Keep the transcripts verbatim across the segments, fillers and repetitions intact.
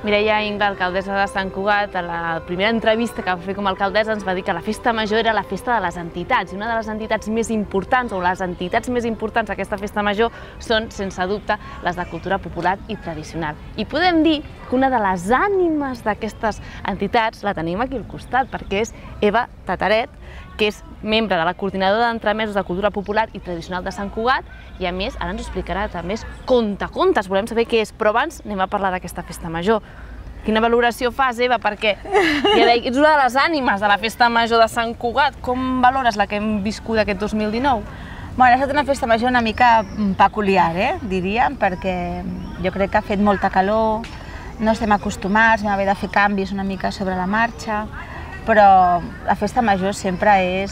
Mireia Ingla, alcaldessa de Sant Cugat, a la primera entrevista que va fer com a alcaldessa ens va dir que la festa major era la festa de les entitats, i una de les entitats més importants, o les entitats més importants d'aquesta festa major, són, sense dubte, les de cultura popular i tradicional. I podem dir que una de les ànimes d'aquestes entitats la tenim aquí al costat, perquè és Eva Tataret, que és membre de la coordinadora d'entremesos de cultura popular i tradicional de Sant Cugat, i a més, ara ens ho explicarà també, és contacontes, volem saber què és, però abans anem a parlar d'aquesta festa major. Quina valoració fas, Eva? Perquè ja ets una de les ànimes de la festa major de Sant Cugat. Com valores la que hem viscut aquest dos mil dinou? Bueno, ha estat una festa major una mica peculiar, eh, diríem, perquè jo crec que ha fet molta calor, no estem acostumats, vam haver de fer canvis una mica sobre la marxa, però la festa major sempre és,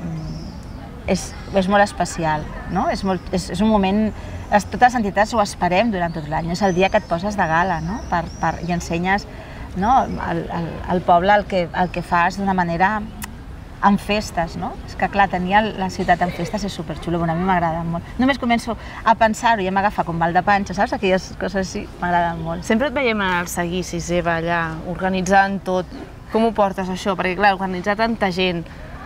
és, és molt especial, no? És, molt, és, és un moment, les, totes les entitats ho esperem durant tot l'any, és el dia que et poses de gala, no? Per, per, i ensenyes, no? al, al, al poble el que, el que fas d'una manera amb festes, no? És que clar, tenir la ciutat amb festes és superxulo, bueno, a mi m'agrada molt. Només començo a pensar-ho i ja m'agafa com mal de panxa, saps? Aquelles coses així m'agraden molt. Sempre et veiem en els seguicis, Eva, allà, organitzant tot. Com ho portes, això? Perquè, clar, organitzar tanta gent,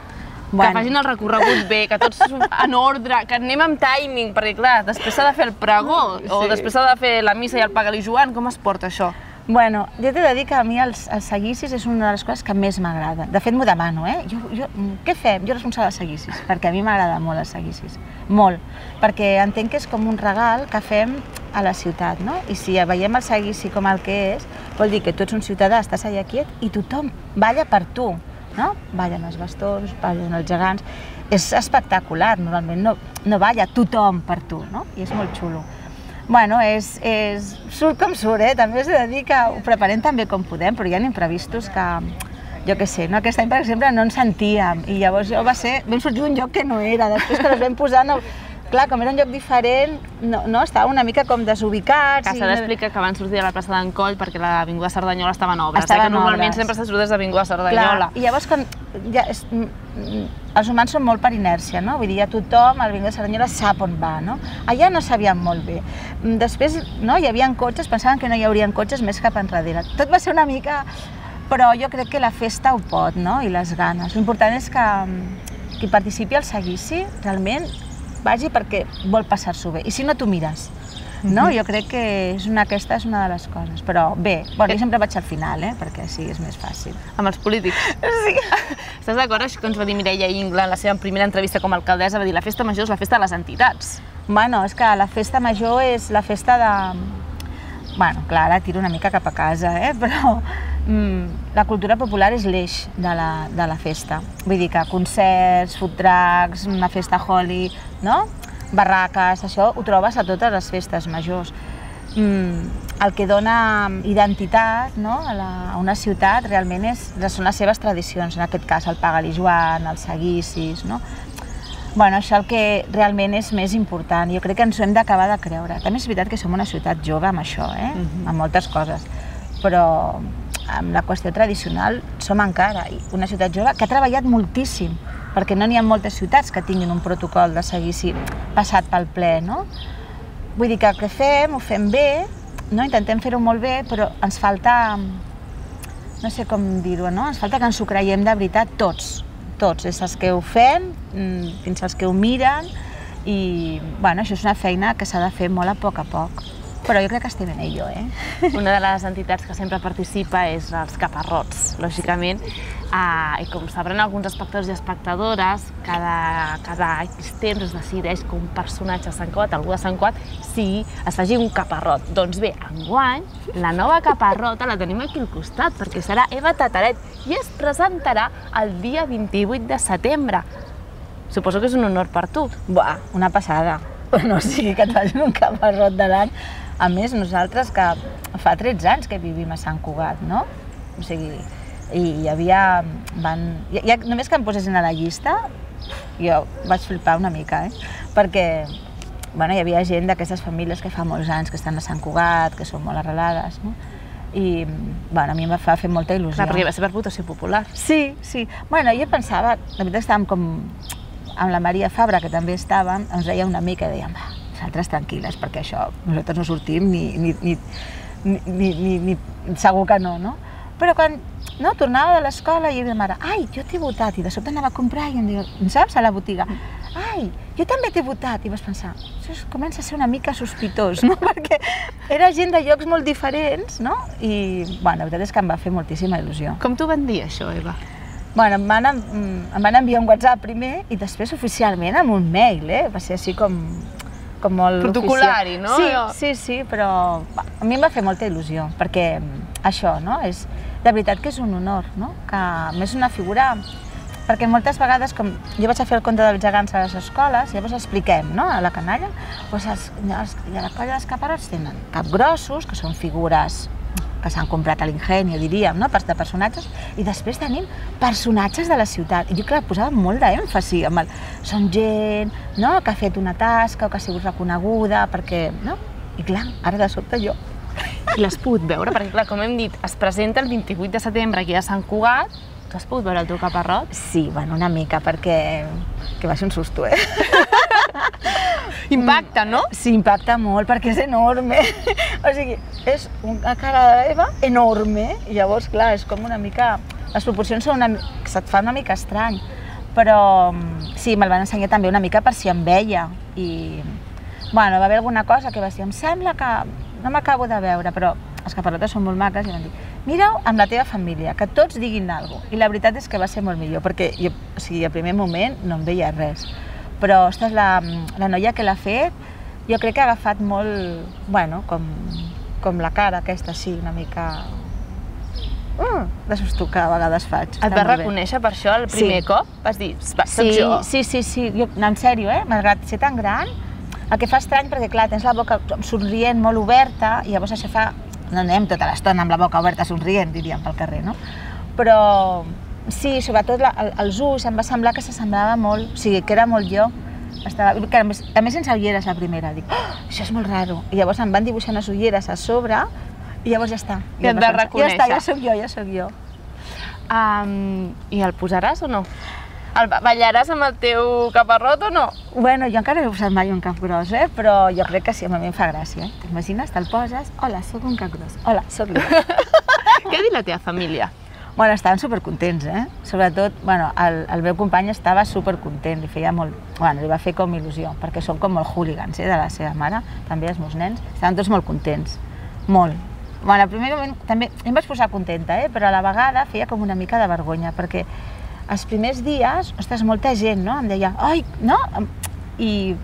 que facin el recorregut bé, que tots en ordre, que anem amb timing, perquè, clar, després s'ha de fer el pregó, o després s'ha de fer la missa i el Paga-li Joan, com es porta això? Bueno, jo t'he de dir que a mi els, els seguicis és una de les coses que més m'agrada. De fet, m'ho demano, eh? Jo, jo, què fem? Jo responsable dels seguicis, perquè a mi m'agrada molt els seguicis, molt. Perquè entenc que és com un regal que fem a la ciutat, no? I si veiem el seguici com el que és, vol dir que tu ets un ciutadà, estàs allà quiet i tothom balla per tu, no? Ballen els bastons, ballen els gegants. És espectacular, normalment no, no balla tothom per tu, no? I és molt xulo. Bueno, és, és, surt com surt, eh? També us he de dir que ho preparem també com podem, però hi ha imprevistos que, jo què sé, no? Aquest any, per exemple, no ens sentíem, i llavors jo va ser, vam sortir d'un lloc que no era, després que ens vam posar, no, clar, com era un lloc diferent, no, no estava una mica com desubicats. Que s'ha d'explicar que van sortir de la plaça d'en Coll perquè l'Avinguda Cerdanyola estava en obres, estava eh? Que normalment sempre se surt des d'Avinguda Cerdanyola. Clar, i llavors quan ja és, els humans són molt per inèrcia, no? Vull dir, ja tothom, a l'Avinguda Cerdanyola sap on va, no? Allà no sabíem molt bé. Després, no, hi havia cotxes, pensaven que no hi haurien cotxes més cap enrere. Tot va ser una mica... Però jo crec que la festa ho pot, no? I les ganes. L'important és que qui participi al seguici realment vagi perquè vol passar-s'ho bé. I si no, tu mires. No? Jo crec que és una, aquesta és una de les coses. Però bé, bueno, jo sempre vaig al final, eh? Perquè així és més fàcil. Amb els polítics. Sí. Estàs d'acord això que ens va dir Mireia Ingla en la seva primera entrevista com a alcaldessa? Va dir, la festa major és la festa de les entitats. Bueno, és que la festa major és la festa de... Bueno, clar, ara tiro una mica cap a casa, eh? Però mm, la cultura popular és l'eix de, la, de la festa. Vull dir que concerts, food trucks, una festa Holi, no? Barraques, això ho trobes a totes les festes majors. Mm, el que dona identitat, no? a, la, a una ciutat realment és, són les seves tradicions, en aquest cas el Paga-li Joan, els seguicis, no? Bueno, això el que realment és més important. Jo crec que ens ho hem d'acabar de creure. També és veritat que som una ciutat jove amb això, eh? Uh-huh. Amb moltes coses, però amb la qüestió tradicional som encara una ciutat jove que ha treballat moltíssim, perquè no n'hi ha moltes ciutats que tinguin un protocol de seguici passat pel ple, no? Vull dir que el que fem, ho fem bé, no? Intentem fer-ho molt bé, però ens falta, no sé com dir-ho, no? Ens falta que ens ho creiem de veritat tots. Tots, des dels que ho fem fins als que ho miren i, bueno, això és una feina que s'ha de fer molt a poc a poc, però jo crec que estem en ello, eh? Una de les entitats que sempre participa és els caparrots, lògicament, ah, i com sabran alguns espectadors i espectadores, cada, cada X temps es decideix que un personatge de Sant Cugat, algú de Sant Cugat, sí, es faci un caparrot. Doncs bé, enguany, la nova caparrota la tenim aquí al costat, perquè serà Eva Tataret i es presentarà el dia vint-i-vuit de setembre. Suposo que és un honor per tu. Buah, una passada. No, o sigui, que et facin un caparrot de l'any. A més, nosaltres que fa tretze anys que vivim a Sant Cugat, no? O sigui, i hi havia... Van, ja, només que em posessin a la llista, jo vaig flipar una mica, eh? Perquè bueno, hi havia gent d'aquestes famílies que fa molts anys que estan a Sant Cugat, que són molt arrelades, no? I bueno, a mi em va fer molta il·lusió. Clar, perquè va ser per votació popular. Sí, sí. Bueno, jo pensava, de veritat estàvem com amb la Maria Fabra, que també estàvem, ens deia una mica i dèiem, va, nosaltres tranquil·les, perquè això, nosaltres no sortim ni, ni, ni, ni, ni, ni, ni, segur que no, no? Però quan no, tornava de l'escola i la mare, ai, jo t'he votat, i de sobte anava a comprar i em diu, saps, a la botiga, ai, jo també t'he votat, i vas pensar, això comença a ser una mica sospitós, no? Perquè era gent de llocs molt diferents, no? I, bueno, la veritat és que em va fer moltíssima il·lusió. Com t'ho van dir, això, Eva? Bueno, em van, em van enviar un WhatsApp primer i després oficialment amb un mail, eh? Va ser així com, com molt protocolari, oficial. No? Sí, sí, sí, però a mi em va fer molta il·lusió, perquè això, no? És, de veritat que és un honor, no? Que a més una figura... Perquè moltes vegades, com jo vaig a fer el conte dels gegants a les escoles, llavors expliquem, no?, a la canalla, doncs els, els, i a la colla dels caparots tenen capgrossos, que són figures que s'han comprat a l'Ingenio, diríem, no?, de personatges, i després tenim personatges de la ciutat. I jo, clar, posava molt d'èmfasi amb el... Són gent, no?, que ha fet una tasca o que ha sigut reconeguda, perquè, no? I clar, ara de sobte jo. I l'has pogut veure? Perquè, clar, com hem dit, es presenta el vint-i-vuit de setembre aquí a Sant Cugat. Tu has pogut veure el teu caparrot? Sí, bueno, una mica, perquè... que va ser un susto, eh? Impacta, no? Sí, impacta molt, perquè és enorme. O sigui, és una cara d'Eva enorme, i llavors, clar, és com una mica... Les proporcions són una mica... se't fa una mica estrany. Però sí, me'l van ensenyar també una mica per si em veia. I, bueno, va haver alguna cosa que va dir, em sembla que... no m'acabo de veure, però les caparotes són molt maques i van dir, mira-ho amb la teva família, que tots diguin alguna cosa. I la veritat és que va ser molt millor, perquè jo, o sigui, al primer moment no em veia res. Però, ostres, la, la noia que l'ha fet, jo crec que ha agafat molt, bueno, com, com la cara aquesta, sí, una mica... Uh, de susto que a vegades faig. Et vas reconèixer per això el primer sí. cop? Vas dir, va, soc sí, jo. Sí, sí, sí, jo, no, en sèrio, eh? Malgrat ser tan gran, el que fa estrany perquè, clar, tens la boca somrient, molt oberta, i llavors això fa... No anem tota l'estona amb la boca oberta somrient, diríem, pel carrer, no? Però sí, sobretot la, els ulls, em va semblar que s'assemblava molt, o sigui, que era molt jo. Estava, que a, més, a més sense ulleres la primera, dic, oh, això és molt raro. I llavors em van dibuixar unes ulleres a sobre, i llavors ja està. I et vas reconèixer. Ja està, ja soc jo, ja soc jo. Um, I el posaràs o no? El ballaràs amb el teu caparrot o no? Bueno, jo encara no he posat mai un cap gros, eh? Però jo crec que sí, a mi em fa gràcia. T'imagines? Te'l poses, hola, soc un cap gros, hola, soc jo. Què ha dit la teva família? Bueno, estaven supercontents, eh? Sobretot, bueno, el, el meu company estava supercontent, li feia molt... Bueno, li va fer com il·lusió, perquè són com molt hooligans, eh, de la seva mare, també els meus nens, estaven tots molt contents, molt. Bueno, al primer moment també em vaig posar contenta, eh? Però a la vegada feia com una mica de vergonya, perquè els primers dies, ostres, molta gent, no? Em deia, ai, no? I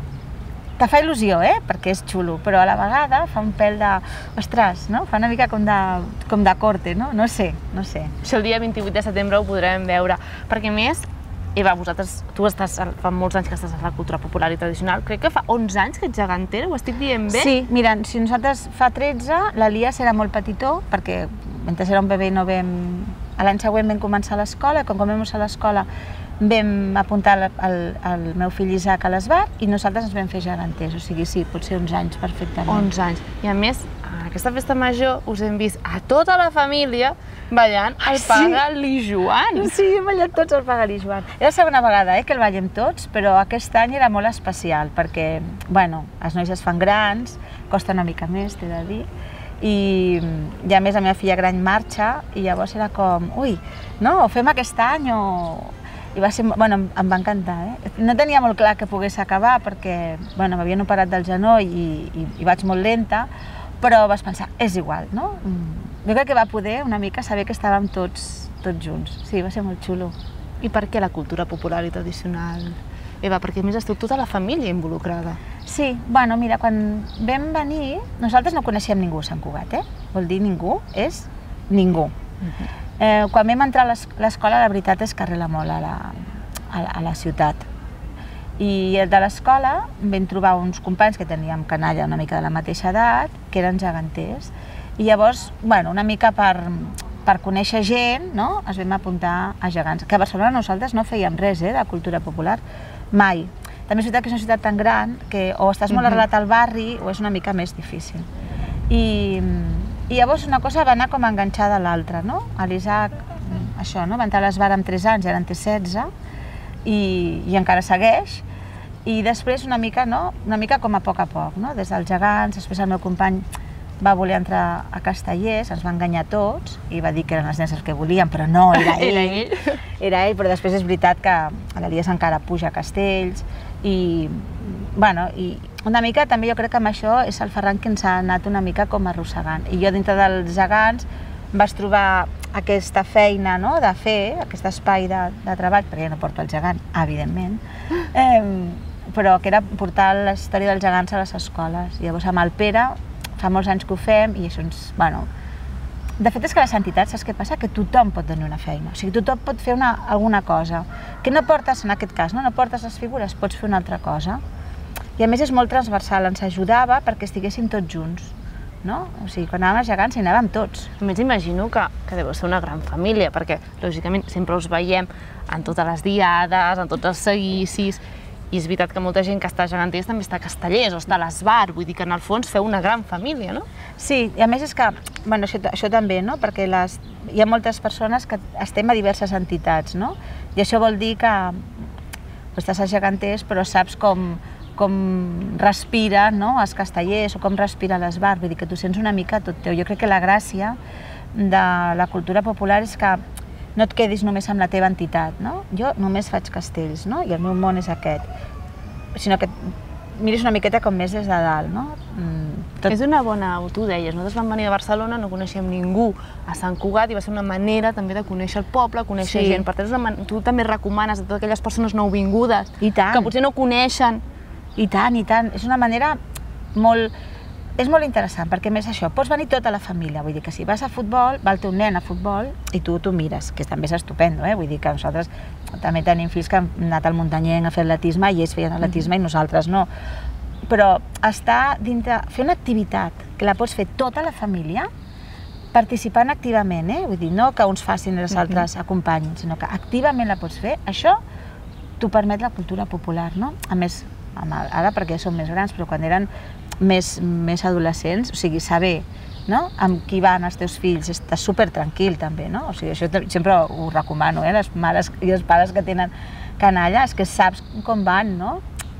te fa il·lusió, eh? Perquè és xulo, però a la vegada fa un pèl de... Ostres, no? Fa una mica com de, com de corte, no? No sé, no sé. Això el dia vint-i-vuit de setembre ho podrem veure, perquè a més, Eva, vosaltres, tu estàs, fa molts anys que estàs a la cultura popular i tradicional, crec que fa onze anys que ets gegantera, ho estic dient bé? Sí, mira, si nosaltres fa tretze, l'Elias era molt petitó, perquè mentre era un bebè no vam... L'any següent vam començar a l'escola, i quan vam començar a l'escola vam apuntar el, el, el meu fill Isaac a l'Esbar i nosaltres ens vam fer geganters, o sigui, sí, potser uns anys perfectament. onze anys. I a més, en aquesta festa major us hem vist a tota la família ballant el Paga-li Joan. Sí, hem ballat tots el Paga-li Joan. Era la segona vegada eh, que el ballem tots, però aquest any era molt especial perquè, bueno, els nois es fan grans, costa una mica més, t'he de dir, i, i a més la meva filla gran marxa i llavors era com, ui, no, ho fem aquest any o... I va ser, bueno, em, em va encantar, eh? No tenia molt clar que pogués acabar perquè, bueno, m'havien operat del genoll i, i, i vaig molt lenta, però vas pensar, és igual, no? Jo crec que va poder una mica saber que estàvem tots, tots junts. Sí, va ser molt xulo. I per què la cultura popular i tradicional? Eva, perquè a més esteu tota la família involucrada. Sí, bueno, mira, quan vam venir, nosaltres no coneixíem ningú a Sant Cugat, eh? Vol dir ningú, és ningú. Uh-huh. eh, quan vam entrar a l'escola, la veritat és que arrela molt a la, a, a la ciutat. I de l'escola vam trobar uns companys que teníem canalla una mica de la mateixa edat, que eren geganters, i llavors, bueno, una mica per, per conèixer gent, no?, ens vam apuntar a gegants. Que a Barcelona nosaltres no fèiem res, eh, de cultura popular, mai. També és veritat que és una ciutat tan gran que o estàs molt arrelat al barri o és una mica més difícil. I, i llavors una cosa va anar com enganxada a l'altra, no? L'Isaac, això, no? Va entrar a l'Esbar amb tres anys, ara en té setze, i, i encara segueix. I després una mica, no? Una mica com a poc a poc, no? Des dels gegants, després el meu company va voler entrar a Castellers, ens va enganyar tots i va dir que eren les nenes que volien, però no, era ell. Era ell. Era ell, però després és veritat que l'Elies encara puja a Castells i, bueno, i una mica també jo crec que amb això és el Ferran que ens ha anat una mica com arrossegant. I jo dintre dels gegants vaig trobar aquesta feina de fer, aquest espai de treball, perquè jo no porto el gegant, evidentment, però que era portar la història dels gegants a les escoles. Llavors amb el Pere fa molts anys que ho fem i això ens... bueno, de fet és que les entitats, saps què passa? Que tothom pot tenir una feina, o sigui, tothom pot fer alguna cosa. Que no portes, en aquest cas, no portes les figures, pots fer una altra cosa. I a més és molt transversal, ens ajudava perquè estiguéssim tots junts. O sigui, quan anàvem als gegants hi anàvem tots. A més imagino que deu ser una gran família, perquè lògicament sempre us veiem en totes les diades, en tots els seguicis, i és veritat que molta gent que està a Geganters també està a Castellers o està a l'Esbar, vull dir que en el fons feu una gran família, no? Sí, i a més és que, bueno, això també, no? Perquè hi ha moltes persones que estem a diverses entitats, no? I això vol dir que estàs a Geganters però saps com com respira els Castellers o com respira l'Esbar, vull dir que tu sents una mica tot teu. Jo crec que la gràcia de la cultura popular és que no et quedis només amb la teva entitat, no? Jo només faig castells, no? I el meu món és aquest, sinó que miris una miqueta com més des de dalt, no? És una bona, tu deies, nosaltres vam venir a Barcelona, no coneixíem ningú a Sant Cugat i va ser una manera també de conèixer el poble, conèixer gent. Per tant, tu també recomanes a totes aquelles persones nouvingudes que potser no coneixen. I tant, i tant. És una manera molt... És molt interessant, perquè més això, pots venir tota la família, vull dir que si vas a futbol, va el teu nen a futbol i tu t'ho mires, que també és estupendo, eh? Vull dir que nosaltres també tenim fills que han anat al muntanyenc a fer atletisme i ells feien atletisme i nosaltres no. Però estar dintre, fer una activitat que la pots fer tota la família, participant activament, eh? Vull dir, no que uns facin i els altres acompanyin, sinó que activament la pots fer, això t'ho permet la cultura popular, no? A més, ara perquè som més grans, però quan eren més adolescents, o sigui, saber amb qui van els teus fills, estàs supertranquil també, no? O sigui, això sempre ho recomano, eh? Les mares i els pares que tenen canalla, és que saps com van, no?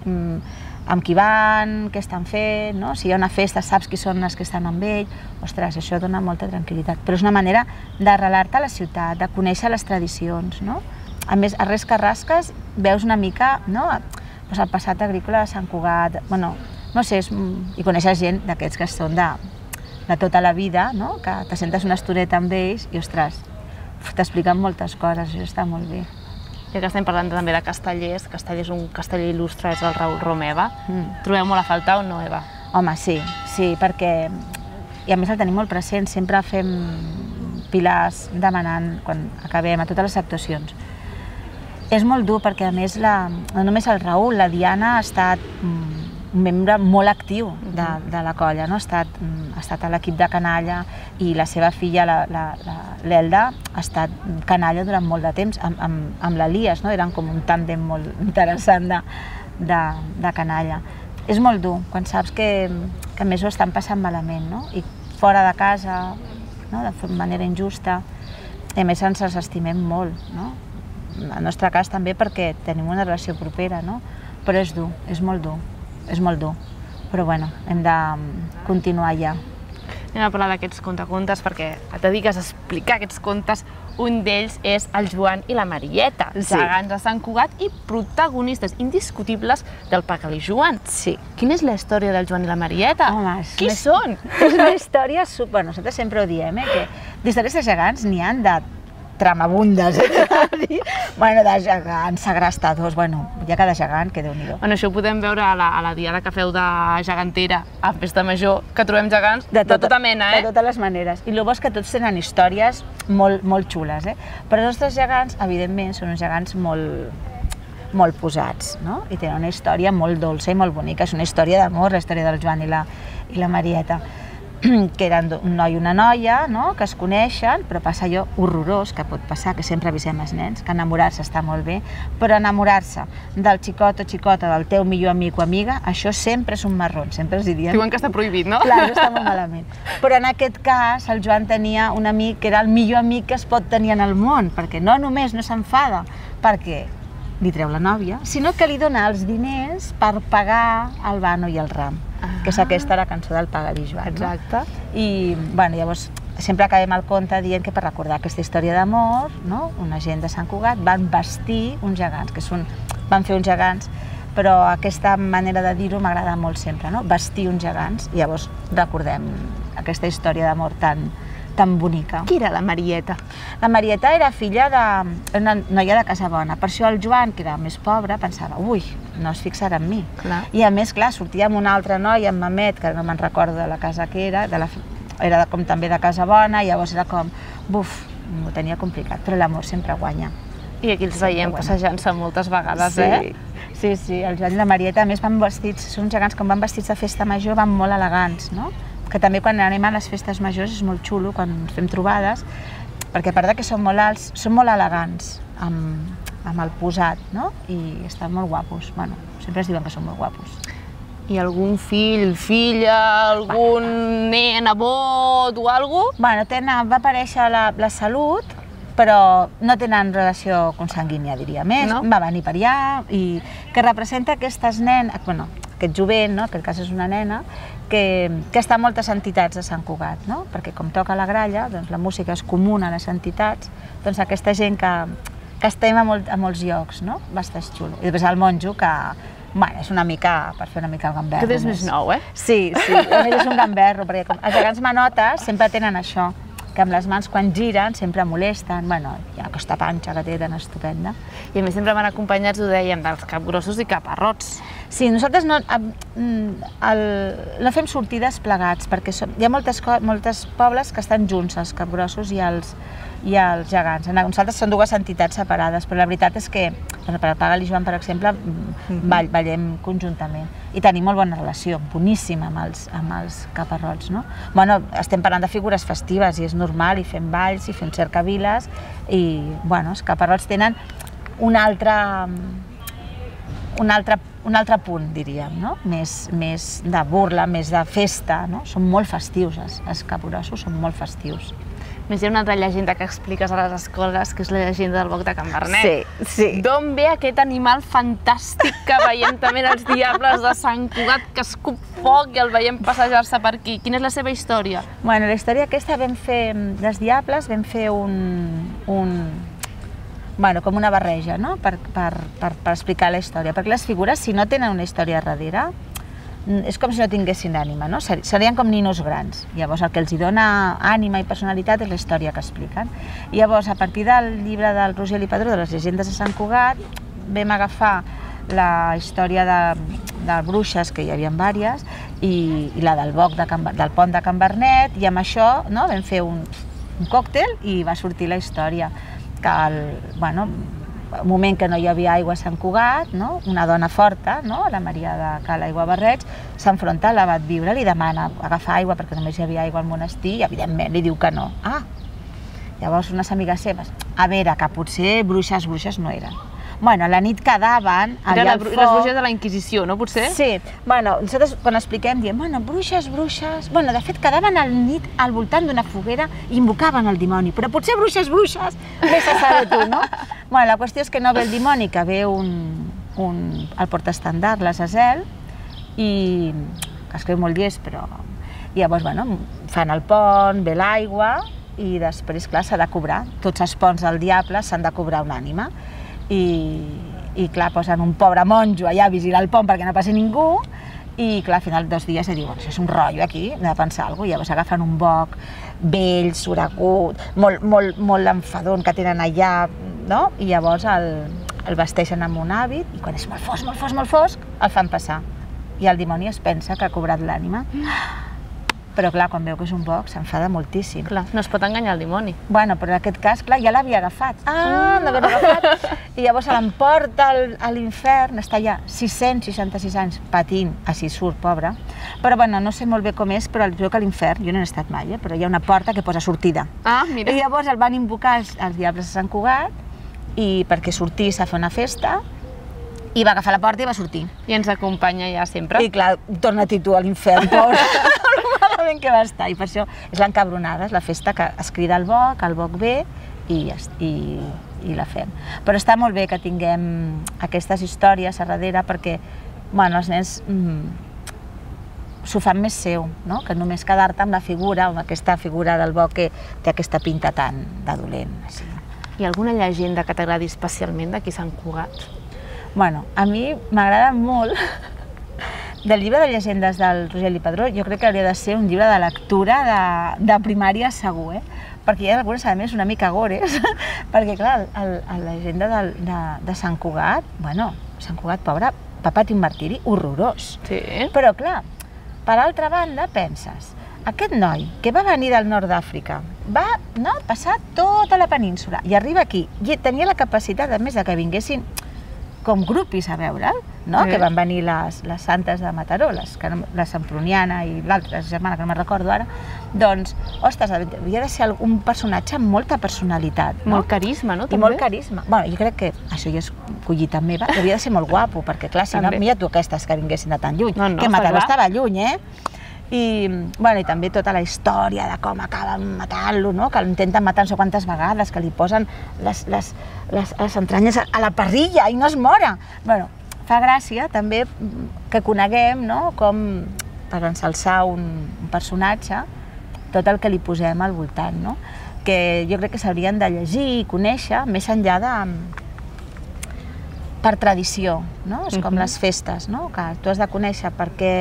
Amb qui van, què estan fent, no? Si hi ha una festa, saps qui són els que estan amb ell. Ostres, això dona molta tranquil·litat. Però és una manera d'arrelar-te a la ciutat, de conèixer les tradicions, no? A més, a res que rasques, veus una mica, no? El passat agrícola de Sant Cugat, bueno, no sé, i coneixes gent d'aquests que són de tota la vida, no? Que te sentes una estoneta amb ells i, ostres, t'expliquen moltes coses, això està molt bé. Ja que estem parlant també de Castellers, Castellers és un casteller il·lustre, és el Raül Romeva. Trobeu molt a faltar o no, Eva? Home, sí, sí, perquè, i a més el tenim molt present, sempre fem pilars demanant, quan acabem, a totes les actuacions. És molt dur perquè, a més, no només el Raül, la Diana ha estat un membre molt actiu de la colla, ha estat a l'equip de canalla i la seva filla, l'Elda, ha estat canalla durant molt de temps amb l'Elies, eren com un tàndem molt interessant de canalla. És molt dur, quan saps que a més ho estan passant malament, i fora de casa, de manera injusta, i a més ens els estimem molt, en el nostre cas també perquè tenim una relació propera, però és dur, és molt dur, és molt dur, però bueno, hem de continuar ja. Anem a parlar d'aquests contacontes perquè et dediques a explicar aquests contes. Un d'ells és el Joan i la Marieta, gegants de Sant Cugat i protagonistes indiscutibles del Pegalí Joan. Sí. Quina és la història del Joan i la Marieta? Home, qui són? És una història super... Nosaltres sempre ho diem, que d'històries de gegants n'hi han de tramabundes, bueno, de gegants, segrestadors, bueno, ja cada gegant, que Déu-n'hi-do. Bueno, això ho podem veure a la diada que feu de gegantera a Festa Major, que trobem gegants de tota mena, eh? De totes les maneres. I el bo és que tots tenen històries molt xules, eh? Però els nostres gegants, evidentment, són uns gegants molt posats, no? I tenen una història molt dolça i molt bonica. És una història d'amor, la història del Joan i la Marieta, que eren un noi i una noia, que es coneixen, però passa allò horrorós que pot passar, que sempre avisem els nens, que enamorar-se està molt bé, però enamorar-se del xicot o xicota del teu millor amic o amiga, això sempre és un marrón, sempre els dirien. Diuen que està prohibit, no? Clar, això està molt malament. Però en aquest cas, el Joan tenia un amic que era el millor amic que es pot tenir en el món, perquè no només no s'enfada, perquè li treu la nòvia, sinó que li dona els diners per pagar el Vano i el Ram, que és aquesta la cançó del Paga-li Joan. Exacte. I, bueno, llavors, sempre acabem el conte dient que per recordar aquesta història d'amor, no? Una gent de Sant Cugat van vestir uns gegants, que són, van fer uns gegants, però aquesta manera de dir-ho m'agrada molt sempre, no? Vestir uns gegants, i llavors recordem aquesta història d'amor tan, tan bonica. Qui era la Marieta? La Marieta era filla d'una noia de Casabona, per això el Joan, que era més pobre, pensava, ui, no es fixarà en mi. Clar. I a més, clar, sortia amb una altra noia, amb Mamet, que no me'n recordo de la casa que era, de la, era com també de Casabona, i llavors era com, buf, ho tenia complicat, però l'amor sempre guanya. I aquí els veiem passejant-se moltes vegades, sí. eh? Sí, sí, el Joan i la Marieta, a més, van vestits, són gegants, com van vestits de festa major, van molt elegants, no? Que també quan anem a les festes majors és molt xulo, quan fem trobades, perquè a part que són molt alts, són molt elegants amb, amb el posat, no? I estan molt guapos, bueno, sempre es diuen que són molt guapos. I algun fill, filla, algun bueno. nen, nebot o alguna cosa? Bueno, tenen, va aparèixer la, la Salut, però no tenen relació consanguínia, diria més, no? Va venir per allà i que representa aquestes nenes, bueno, aquest jovent, no? En aquest cas és una nena, que, que està a moltes entitats de Sant Cugat, no? Perquè com toca la gralla, doncs la música és comuna a les entitats, doncs aquesta gent que, que estem a, molt, a molts llocs, no? Va estar xulo. I després el monjo, que bueno, és una mica, per fer una mica el gamberro. Que és més nou, eh? Sí, sí, a més és un gamberro, perquè com els gegants manotes sempre tenen això, que amb les mans quan giren sempre molesten, bueno, hi ha aquesta panxa que té tan estupenda. I a més sempre van acompanyats, ho dèiem, dels capgrossos i caparrots. Sí, nosaltres no, el, no fem sortides plegats, perquè som, hi ha moltes, moltes pobles que estan junts, els capgrossos i els, i els gegants. Nosaltres són dues entitats separades, però la veritat és que per el Paga-li Joan, per exemple, ball, ballem conjuntament i tenim molt bona relació, boníssima amb els, amb els caparrots, no? Bueno, estem parlant de figures festives i és normal, i fem balls i fem cercaviles i, bueno, els caparrots tenen un altre, un altre, un altre punt, diríem, no? Més, més de burla, més de festa, no? Són molt festius, els, els capgrossos són molt festius. A més, hi ha una altra llegenda que expliques a les escoles, que és la llegenda del boc de Can Vernet. Sí, sí. D'on ve aquest animal fantàstic que veiem també els Diables de Sant Cugat, que escup foc i el veiem passejar-se per aquí? Quina és la seva història? Bueno, la història aquesta vam fer, dels Diables, vam fer un... un bueno, com una barreja, no? Per, per, per, per explicar la història. Perquè les figures, si no tenen una història darrere, és com si no tinguessin ànima, no? Serien com ninos grans. Llavors el que els dona ànima i personalitat és la història que expliquen. I llavors, a partir del llibre del Rogeli Padró, de les llegendes de Sant Cugat, vam agafar la història de, de bruixes, que hi havia diverses, i, i la del boc de Can, del pont de Can Vernet, i amb això, no? Vam fer un, un còctel i va sortir la història. Que el, bueno, un moment que no hi havia aigua a Sant Cugat, no? Una dona forta, no? La Maria de Cal Aiguabarreig, s'enfronta a l'abat Viure, li demana agafar aigua perquè només hi havia aigua al monestir i evidentment li diu que no. Ah, llavors unes amigues seves, a veure, que potser bruixes, bruixes no eren. Bueno, a la nit quedaven allà al foc... Les bruixes de la Inquisició, no, potser? Sí. Bueno, nosaltres quan expliquem diem, bueno, bruixes, bruixes... Bueno, de fet, quedaven a la nit al voltant d'una foguera i invocaven el dimoni, però potser bruixes, bruixes, vés a saber tu, no? Bueno, la qüestió és que no ve el dimoni, que ve un, un, el portaestandard, l'Azazel, i que escriu molt llest, però... I llavors, bueno, fan el pont, ve l'aigua, i després, clar, s'ha de cobrar. Tots els ponts del diable s'han de cobrar una ànima. I, i clar, posen un pobre monjo allà a vigilar el pont perquè no passi ningú i clar, al final dos dies se diuen, això és un rotllo aquí, hem de pensar alguna cosa, i llavors agafen un boc vell, soregut, molt, molt, molt enfadon que tenen allà, no? I llavors el, el vesteixen amb un hàbit i quan és molt fosc, molt fosc, molt fosc, el fan passar i el dimoni es pensa que ha cobrat l'ànima. Però clar, quan veu que és un boc, s'enfada moltíssim. Clar, no es pot enganyar el dimoni. Bueno, però en aquest cas, clar, ja l'havia agafat. Ah, l'havia agafat. I llavors l'emporta a l'infern, està allà sis-cents seixanta-sis anys patint, així surt, pobre. Però bueno, no sé molt bé com és, però veu que a l'infern, jo no he estat mai, eh, però hi ha una porta que posa sortida. Ah, mira. I llavors el van invocar els, els diables de Sant Cugat i perquè sortís a fer una festa i va agafar la porta i va sortir. I ens acompanya ja sempre. I clar, torna-t'hi tu a l'infern, pobre. Que va estar, i per això és l'encabronada, és la festa que es crida el boc, el boc ve i, i, i la fem. Però està molt bé que tinguem aquestes històries a darrere perquè, bueno, els nens s'ho fan més seu, no? Que només quedar-te amb la figura, amb aquesta figura del bo que té aquesta pinta tan de dolent. Hi ha alguna llegenda que t'agradi especialment d'aquí Sant Cugat? Bueno, a mi m'agrada molt del llibre de llegendes del Rogeli Padró. Jo crec que hauria de ser un llibre de lectura de, de primària segur, eh? Perquè hi ha algunes, a més, una mica gores, perquè, clar, el, el, la llegenda de, de, de Sant Cugat, bueno, Sant Cugat, pobre, va patir un martiri horrorós. Sí. Però, clar, per altra banda, penses, aquest noi que va venir del nord d'Àfrica va no, passar tota la península i arriba aquí i tenia la capacitat, a més, de que vinguessin com grupis a veure'l, no? Sí. Que van venir les, les santes de Mataró, les, la Semproniana i l'altra germana, que no me'n recordo ara, doncs, ostres, havia de ser un personatge amb molta personalitat. No? Molt carisma, no? I també? Molt carisma. Bueno, jo crec que, això ja és collita meva, havia de ser molt guapo, perquè clar, si també. No, mira tu aquestes que vinguessin de tan lluny, no, no, que Mataró clar. Estava lluny, eh? I, bueno, i també tota la història de com acaben matant-lo, no? Que l'intenten matar no sé quantes vegades, que li posen les, les, les, les entranyes a la parrilla i no es mora. Bueno, fa gràcia també que coneguem, no? Com per ensalçar un, un personatge, tot el que li posem al voltant, no? Que jo crec que s'haurien de llegir i conèixer més enllà de... per tradició, no? És com les festes, no? Que tu has de conèixer per què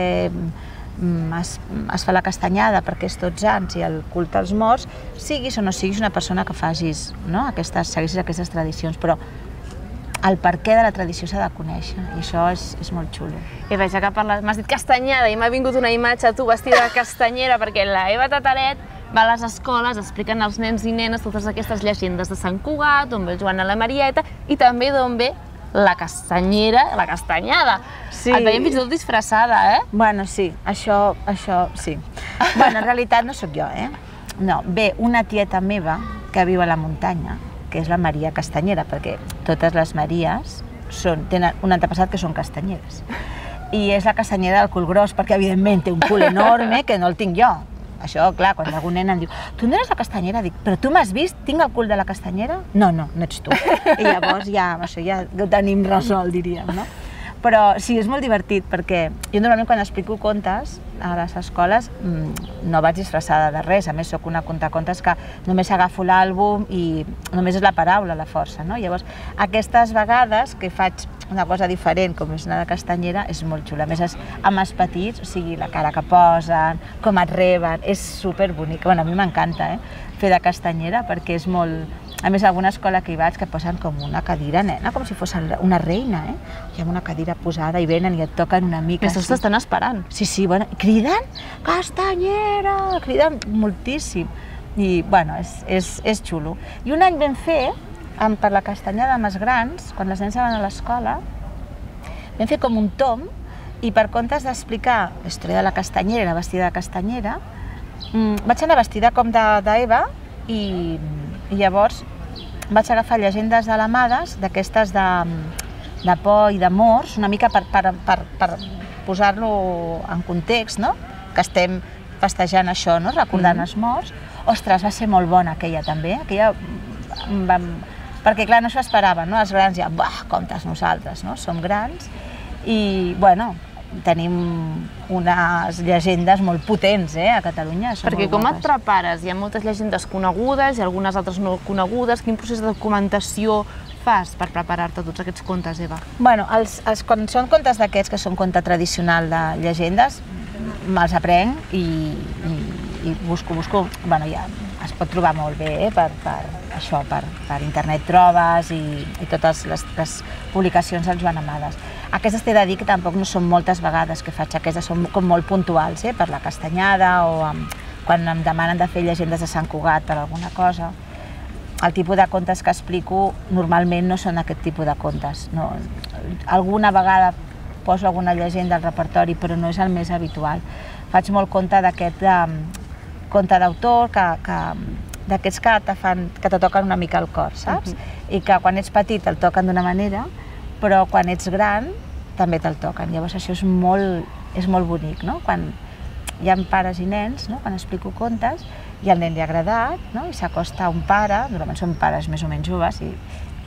Es, es fa la castanyada perquè és tots sants i el culte als morts, siguis o no siguis una persona que facis, no? Aquestes, segueixis aquestes tradicions, però el perquè de la tradició s'ha de conèixer i això és, és molt xulo. Eva, ja que parles, m'has dit castanyada i m'ha vingut una imatge tu vestida de castanyera perquè la Eva Tataret va a les escoles explicant als nens i nenes totes aquestes llegendes de Sant Cugat, d'on ve el Joan a la Marieta i també d'on ve la castanyera, la castanyada. Sí. Et veiem fins i tot disfressada, eh? Bueno, sí, això, això, sí. Bueno, en realitat no sóc jo, eh? No, ve una tieta meva que viu a la muntanya, que és la Maria Castanyera, perquè totes les Maries són, tenen un antepassat que són castanyeres. I és la castanyera del cul gros, perquè evidentment té un cul enorme que no el tinc jo. Això, clar, quan algun nen em diu tu no eres la castanyera? Dic, però tu m'has vist? Tinc el cul de la castanyera? No, no, no ets tu. I llavors ja, això ja ho tenim resolt, diríem, no? Però sí, és molt divertit, perquè jo normalment quan explico contes a les escoles no vaig disfressada de res, a més soc una contacontes que només agafo l'àlbum i només és la paraula la força, no? Llavors, aquestes vegades que faig una cosa diferent, com és una de castanyera, és molt xula. A més, amb els petits, o sigui, la cara que posen, com et reben, és superbonic. Bueno, a mi m'encanta, eh, fer de castanyera, perquè és molt... A més, a alguna escola que hi vaig que posen com una cadira, nena, com si fos una reina, eh? Hi ha una cadira posada i venen i et toquen una mica. Més tots t'estan esperant. Sí, sí, bueno, criden, castanyera, criden moltíssim. I, bueno, és, és, és xulo. I un any vam fer, per la castanyada més grans, quan les nens van a l'escola, vam fer com un tom i per comptes d'explicar la història de la castanyera, la vestida de castanyera, vaig anar vestida com d'Eva i, i llavors vaig agafar llegendes de l'amades, d'aquestes de, de por i d'amors, una mica per, per, per, per posar-lo en context, no? Que estem festejant això, no? Recordant mm. els morts. Ostres, va ser molt bona aquella també, aquella vam... perquè clar, no s'ho esperaven, no? Els grans ja, buah, comptes nosaltres, no? Som grans i, bueno, tenim unes llegendes molt potents, eh, a Catalunya. Perquè com et prepares? Hi ha moltes llegendes conegudes i algunes altres no conegudes. Quin procés de documentació fas per preparar-te tots aquests contes, Eva? Bueno, els, els, quan són contes d'aquests, que són conte tradicional de llegendes, me'ls aprenc i, i, i busco, busco, bueno, ja es pot trobar molt bé, eh, per, per això, per, per internet trobes i, i totes les, les publicacions del Joan Amades. Aquestes t'he de dir que tampoc no són moltes vegades que faig, aquestes són com molt puntuals, eh, per la castanyada o amb, quan em demanen de fer llegendes de Sant Cugat per alguna cosa. El tipus de contes que explico normalment no són aquest tipus de contes. No. Alguna vegada poso alguna llegenda al repertori, però no és el més habitual. Faig molt compte d'aquest conte d'autor, que, que, d'aquests que te fan, que te toquen una mica el cor, saps? Uh-huh. I que quan ets petit te'l toquen d'una manera, però quan ets gran també te'l toquen. Llavors això és molt, és molt bonic, no? Quan hi ha pares i nens, no? Quan explico contes, i al nen li ha agradat, no? I s'acosta un pare, normalment són pares més o menys joves, i,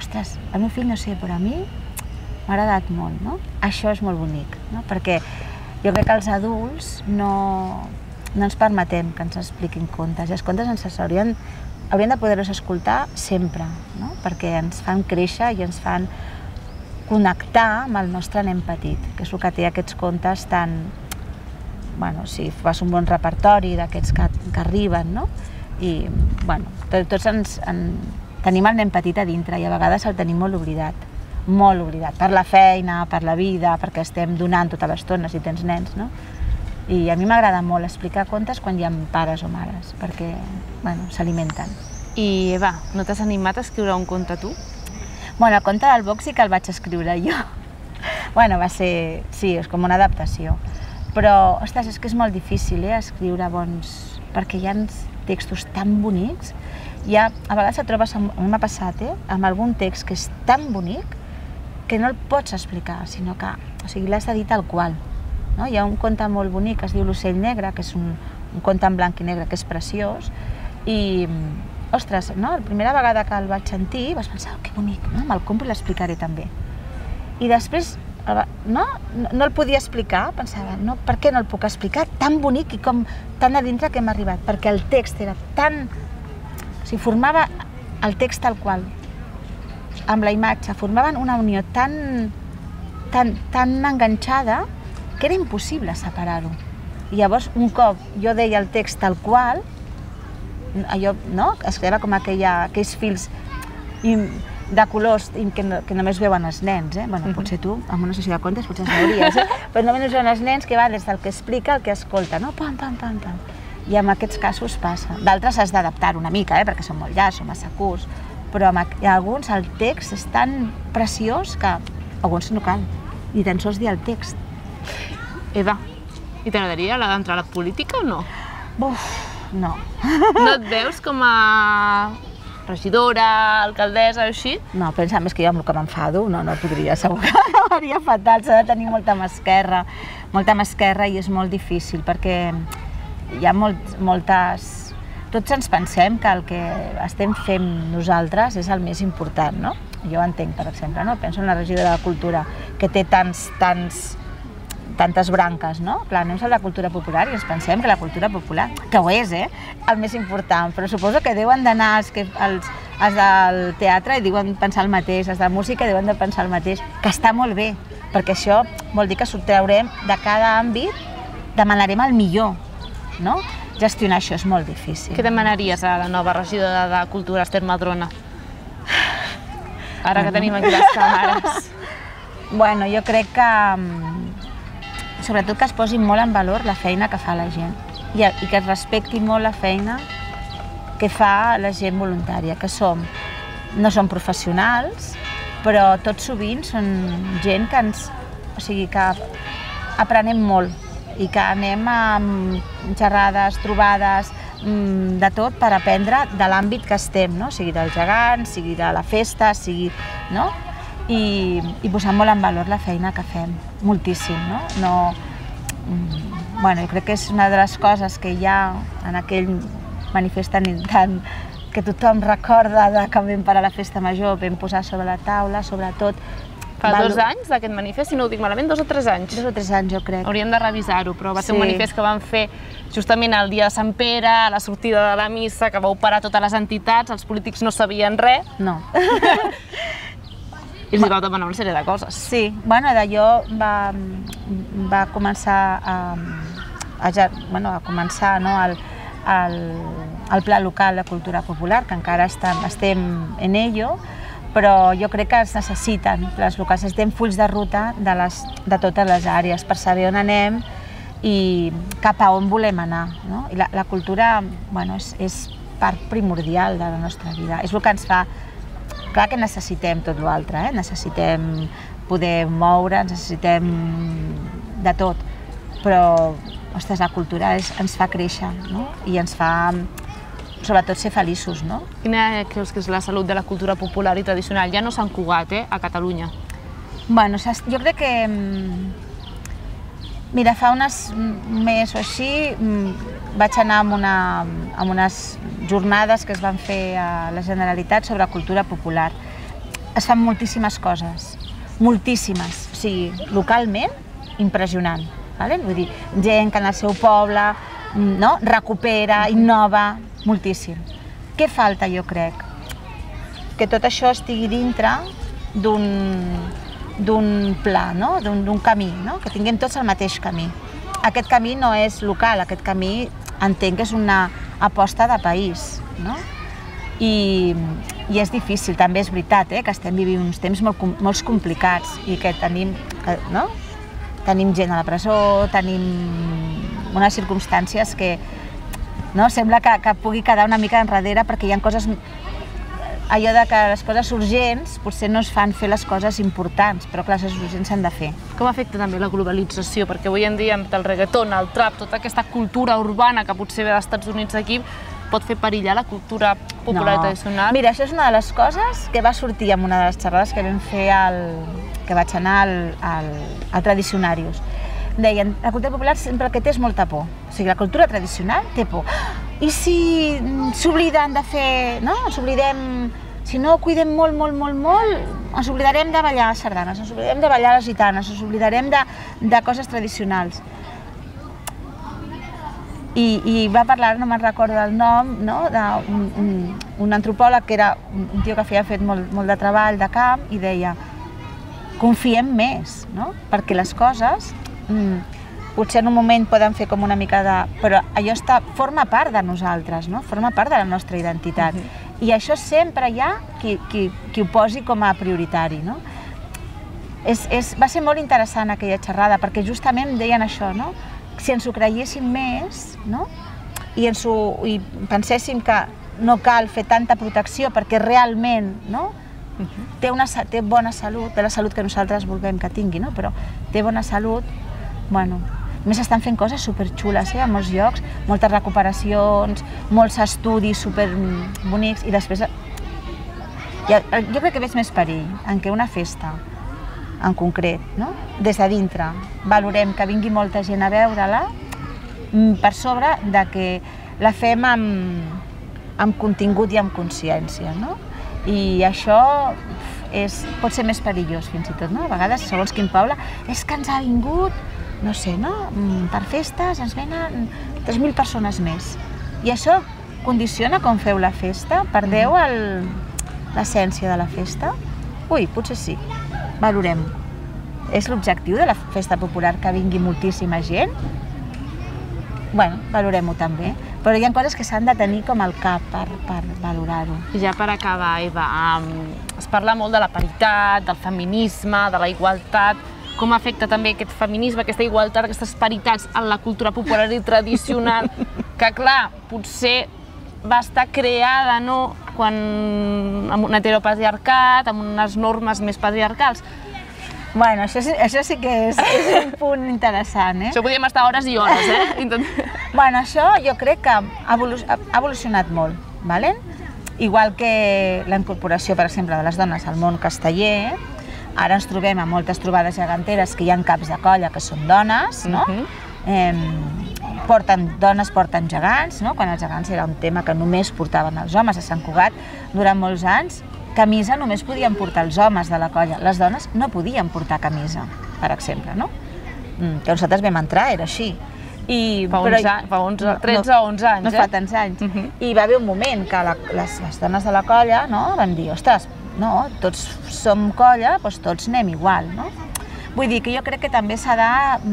ostres, el meu fill no sé, però a mi m'ha agradat molt, no? Això és molt bonic, no? Perquè jo crec que els adults no, no ens permetem que ens expliquin contes, i els contes ens haurien, haurien de poder-los escoltar sempre, no? Perquè ens fan créixer i ens fan connectar amb el nostre nen petit, que és el que té aquests contes tan... Bueno, si fas un bon repertori d'aquests que, que arriben, no? I, bueno, tots ens, en, tenim el nen petit a dintre i a vegades el tenim molt oblidat, molt oblidat, per la feina, per la vida, perquè estem donant tota l'estona si tens nens, no? I a mi m'agrada molt explicar contes quan hi ha pares o mares, perquè, bueno, s'alimenten. I, Eva, no t'has animat a escriure un conte tu? Bueno, el conte del box sí que el vaig escriure jo. Bueno, va ser, sí, és com una adaptació. Però, ostres, és que és molt difícil, eh, escriure bons... perquè hi ha textos tan bonics. Ja, a vegades et trobes, a mi m'ha passat, eh, amb algun text que és tan bonic que no el pots explicar, sinó que, o sigui, l'has de dir tal qual. No? Hi ha un conte molt bonic que es diu L'ocell negre, que és un, un conte en blanc i negre que és preciós, i, ostres, no? La primera vegada que el vaig sentir vas pensar, oh, que bonic, no? Me'l compro i l'explicaré també. I després, no? No el podia explicar, pensava, no, per què no el puc explicar? Tan bonic i com tan a dintre que hem arribat, perquè el text era tan... O sigui, formava el text tal qual, amb la imatge, formaven una unió tan, tan, tan enganxada que era impossible separar-ho. I llavors, un cop jo deia el text tal qual, allò, no? Es creava com aquella, aquells fils de colors que, no, que només veuen els nens, eh? Bueno, potser tu, amb una sessió de contes, potser els veuries, eh? Però només veuen els nens que va des del que explica al que escolta, no? Pam, pam, pam, pam. I en aquests casos passa. D'altres has d'adaptar una mica, eh? Perquè són molt llargs, són massa curts, però en alguns el text és tan preciós que alguns no cal, ni tan sols dir el text. Eva, i t'agradaria entrar a la política o no? Buf, no. No et veus com a regidora, alcaldessa o així? No, pensa més que jo amb el que m'enfado, no, no podria, segur que m'agradaria fatal, s'ha de tenir molta masquerra, molta masquerra i és molt difícil perquè hi ha molt, moltes... Tots ens pensem que el que estem fent nosaltres és el més important, no? Jo entenc, per exemple, no? Penso en la regidora de Cultura, que té tants, tants, tantes branques, no? Clar, anem a la cultura popular i ens pensem que la cultura popular, que ho és, eh? El més important, però suposo que deuen d'anar els, que, els, els del teatre i diuen pensar el mateix, els de música diuen de pensar el mateix, que està molt bé, perquè això vol dir que sortreurem de cada àmbit, demanarem el millor, no? Gestionar això és molt difícil. Què demanaries a la nova regidora de Cultura, Esther Madrona? Ara que tenim aquí les càmeres. Bueno, jo crec que sobretot que es posi molt en valor la feina que fa la gent i, i que es respecti molt la feina que fa la gent voluntària, que som, no som professionals, però tot sovint són gent que ens, o sigui, que aprenem molt i que anem a xerrades, trobades, de tot per aprendre de l'àmbit que estem, no? Sigui dels gegants, sigui de la festa, sigui, no? I, i posar molt en valor la feina que fem, moltíssim, no? No, bueno, jo crec que és una de les coses que hi ha en aquell manifest tan, tan que tothom recorda de que vam parar la festa major, vam posar sobre la taula, sobretot... Fa dos anys d'aquest manifest, si no ho dic malament, dos o tres anys. Dos o tres anys, jo crec. Hauríem de revisar-ho, però va ser un manifest que vam fer justament el dia de Sant Pere, a la sortida de la missa, que vau parar totes les entitats, els polítics no sabien res. No. I els vau demanar una sèrie de coses. Sí, bueno, d'allò va, va començar a, a, bueno, a començar no, el, el, el Pla Local de Cultura Popular, que encara estem, estem en ello, però jo crec que es necessiten les locals, estem fulls de ruta de, les, de totes les àrees per saber on anem i cap a on volem anar. No? I la, la cultura bueno, és, és part primordial de la nostra vida, és el que ens fa... Clar que necessitem tot l'altre, eh? Necessitem poder moure'ns, necessitem de tot, però ostres, la cultura és, ens fa créixer, no? I ens fa, sobretot, ser feliços, no? Quina creus que és la salut de la cultura popular i tradicional? Ja no Sant Cugat, eh? A Catalunya. Bueno, jo crec que... Mira, fa unes mes o així vaig anar amb, una, amb unes jornades que es van fer a la Generalitat sobre cultura popular es fan moltíssimes coses, moltíssimes, o sigui, localment, impressionant, vale? Vull dir, gent que en el seu poble, no? Recupera, innova, moltíssim. Què falta, jo crec? Que tot això estigui dintre d'un pla, no? D'un camí, no? Que tinguem tots el mateix camí. Aquest camí no és local, aquest camí entenc que és una aposta de país, no? I, i és difícil, també és veritat, eh, que estem vivint uns temps molt, molt complicats i que tenim, no? Tenim gent a la presó, tenim unes circumstàncies que no? Sembla que, que pugui quedar una mica enrere perquè hi ha coses, allò de que les coses urgents potser no es fan fer les coses importants, però que les coses urgents s'han de fer. Com afecta també la globalització? Perquè avui en dia, amb el reggaeton, el trap, tota aquesta cultura urbana que potser ve dels Estats Units aquí, pot fer perillar la cultura popular i tradicional? Mira, això és una de les coses que va sortir en una de les xerrades que vam fer, al, que vaig anar al, al, al Tradicionarius. Deien, la cultura popular sempre el que té és molta por. O sigui, la cultura tradicional té por. I si s'obliden de fer, no? Ens oblidem, si no ho cuidem molt, molt, molt, molt, ens oblidarem de ballar sardanes, ens oblidarem de ballar les gitanes, ens oblidarem de, de coses tradicionals. I, i va parlar, no me'n recordo el nom, no? d'un un, un antropòleg que era un tio que havia fet molt, molt de treball de camp i deia, confiem més, no? Perquè les coses mm, potser en un moment poden fer com una mica de... però allò està, forma part de nosaltres, no? Forma part de la nostra identitat. Uh-huh. I això sempre hi ha qui, qui, qui ho posi com a prioritari, no? És, és, va ser molt interessant aquella xerrada perquè justament deien això, no? Si ens ho creiéssim més, no? I, ens ho, i penséssim que no cal fer tanta protecció perquè realment, no? Uh-huh. té, una, té bona salut, té la salut que nosaltres vulguem que tingui, no? Però té bona salut, bueno, a més estan fent coses superxules, eh? A molts llocs, moltes recuperacions, molts estudis superbonics i després... Jo crec que veig més perill en què una festa, en concret, no? Des de dintre, valorem que vingui molta gent a veure-la per sobre de que la fem amb, amb contingut i amb consciència, no? I això és, pot ser més perillós fins i tot, no? A vegades, segons quin poble, és que ens ha vingut, no sé, no? Per festes ens venen tres mil persones més. I això condiciona com feu la festa? Perdeu l'essència de la festa? Ui, potser sí. Valorem-ho. És l'objectiu de la festa popular que vingui moltíssima gent? Bueno, valorem-ho també. Però hi ha coses que s'han de tenir com al cap per, per valorar-ho. I ja per acabar, Eva, um, es parla molt de la paritat, del feminisme, de la igualtat. Com afecta també aquest feminisme, aquesta igualtat, aquestes paritats en la cultura popular i tradicional, que clar, potser va estar creada, no?, quan, amb un heteropatriarcat, amb unes normes més patriarcals. Bueno, això, això sí que és, és un punt interessant, eh? Això podríem estar hores i hores, eh? Bueno, això jo crec que ha evolucionat molt, ¿vale? Igual que la incorporació, per exemple, de les dones al món casteller, ara ens trobem a moltes trobades geganteres que hi ha caps de colla que són dones, no? Uh-huh. eh, porten, dones porten gegants, no? Quan els gegants era un tema que només portaven els homes a Sant Cugat durant molts anys. Camisa només podien portar els homes de la colla, les dones no podien portar camisa, per exemple, no? Que nosaltres vam entrar, era així. I, fa uns anys, fa onze, tretze o onze anys, no, eh? No fa tants anys. Uh-huh. I va haver un moment que la, les, les dones de la colla, no, van dir, ostres, no, tots som colla, doncs tots anem igual, no? Vull dir que jo crec que també s'ha de...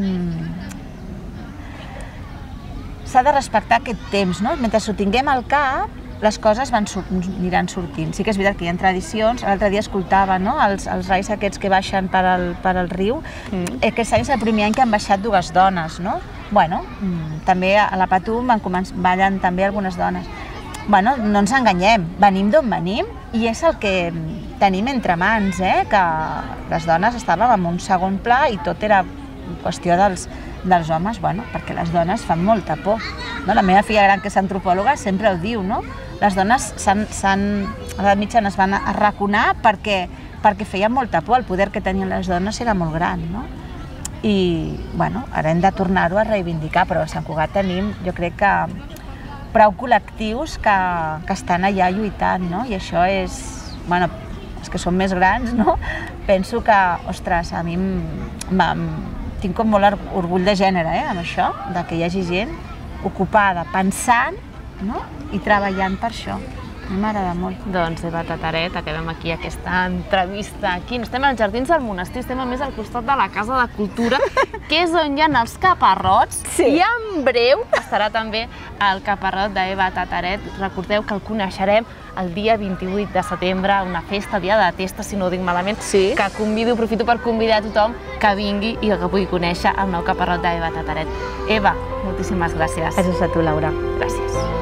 s'ha de respectar aquest temps, no? Mentre ho tinguem al cap, les coses van sur aniran sortint. Sí que és veritat que hi ha tradicions, l'altre dia escoltava, no?, els, els rais aquests que baixen per al, per al riu, mm. aquest any és el primer any que han baixat dues dones, no? Bueno, també a la Patum ballen també algunes dones. Bueno, no ens enganyem, venim d'on venim i és el que tenim entre mans, eh? Que les dones estàvem en un segon pla i tot era qüestió dels, dels homes, bueno, perquè les dones fan molta por. No? La meva filla gran, que és antropòloga, sempre ho diu, no? Les dones s'han, a l'edat mitjana es van arraconar perquè, perquè feien molta por, el poder que tenien les dones era molt gran, no? I, bueno, ara hem de tornar-ho a reivindicar, però a Sant Cugat tenim, jo crec que, prou col·lectius que, que estan allà lluitant, no? I això és, bueno, els que són més grans, no? Penso que, ostres, a mi tinc com molt orgull de gènere, eh, amb això, de que hi hagi gent ocupada, pensant, no? I treballant per això. A mi m'agrada molt. Doncs, Eva Tataret, acabem aquí aquesta entrevista. Aquí estem als Jardins del Monestir, estem a més al costat de la Casa de Cultura, que és on hi ha els caparrots, i en breu estarà també el caparrot d'Eva Tataret. Recordeu que el coneixerem el dia vint-i-vuit de setembre, una festa, dia de testa, si no ho dic malament, que convido, aprofito per convidar a tothom que vingui i que pugui conèixer el nou caparrot d'Eva Tataret. Eva, moltíssimes gràcies. Gràcies a tu, Laura. Gràcies.